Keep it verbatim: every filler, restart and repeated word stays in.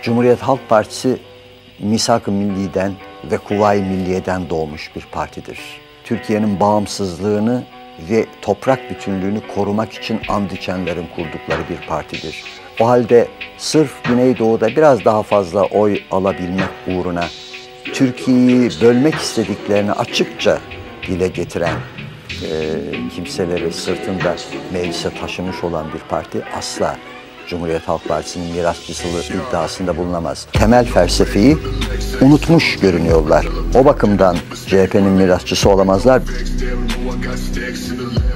Cumhuriyet Halk Partisi, Misak-ı Milli'den ve Kuvayi Milliye'den doğmuş bir partidir. Türkiye'nin bağımsızlığını ve toprak bütünlüğünü korumak için and içenlerin kurdukları bir partidir. O halde sırf Güneydoğu'da biraz daha fazla oy alabilmek uğruna Türkiye'yi bölmek istediklerini açıkça dile getiren e, kimseleri sırtında meclise taşımış olan bir parti asla Cumhuriyet Halk Partisi'nin mirasçısı iddiasında bulunamaz. Temel felsefeyi unutmuş görünüyorlar. O bakımdan C H P'nin mirasçısı olamazlar.